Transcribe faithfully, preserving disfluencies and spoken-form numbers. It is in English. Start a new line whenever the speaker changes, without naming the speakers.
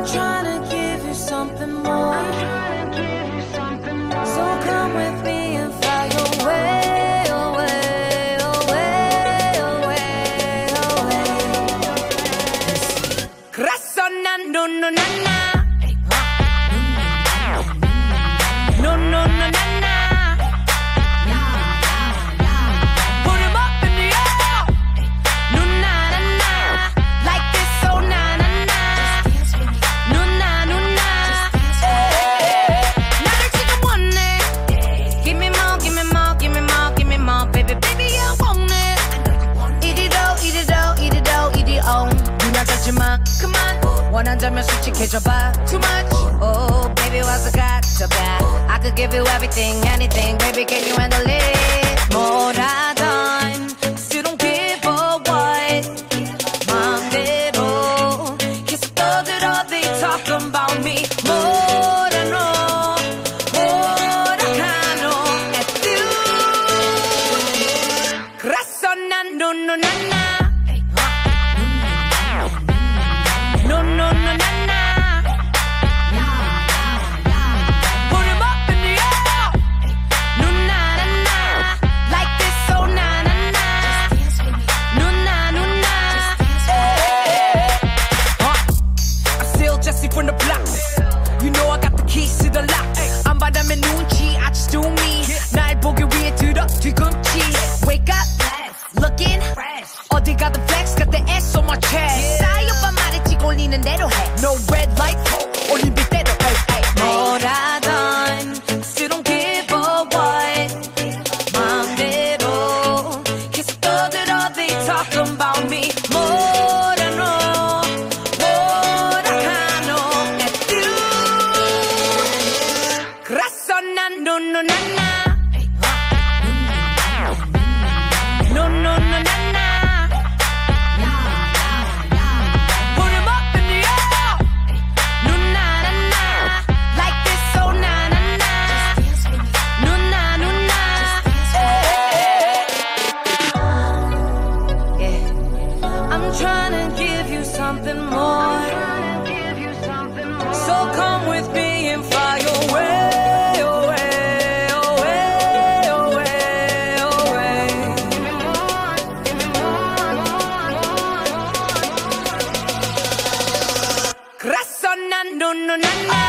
trying to give you something more. So come with me and fly away, away, away, away, away. 그래서 난 no no na na, no no na na na. Put 'em up in the air, no na na na, like this, so na na na, no na no na. 나를 지금 원해. Give me more, give me more, give me more, give me more, baby, baby, I want it. Eat it all, eat it all, eat it all, eat it all. 눈 잡지 마, come on. 원한다면 솔직해져봐. Too much, oh baby, 와서 가져봐. I could give you everything, anything, baby, can you handle it? 뭐라던 still don't give a what. 마음대로 계속 떠들어, they talking about me. 뭐라 너, 뭐라 하노 at you. 그래서 난 no no na na, no no no na na. Put 'em up in the air, no na na na, like this, so na na na, no na no na. I'm still Jesse from the block. You know I got the keys to the lock. 안 받으면 눈치, I just do me. 날 보기 위해 들어 뒤꿈치. Wake up, looking 어디 가든 flex, got the S on my chest. 싸이 오빠 말했지 꼴리는 대로 해. No red light, 올림픽 대로. 뭐라던 still don't give a what. 마음대로 계속 떠들어, they talking about me. 뭐라 너, 뭐라 하노 at you. 그래서 난 no no na na, no no no na na. Put 'em up in the air, no na na na, like this, so na na na, no na no na. Yeah, I'm trying to give you something more. So come with me and fly away, away, away, away, away. 그래서 난 no no na na.